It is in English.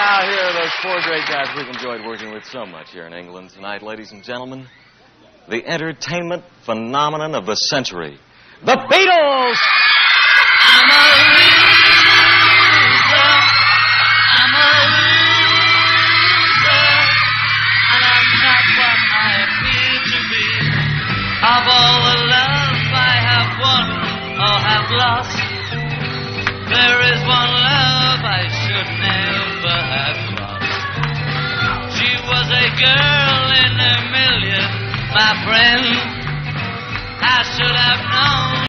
Now, here are those four great guys we've enjoyed working with so much here in England tonight, ladies and gentlemen. The entertainment phenomenon of the century, the Beatles! I'm a loser, I'm a loser, and I'm not what I appear to be. Of all the love I have won or have lost, there is one love I should never have lost. She was a girl in a million, my friend.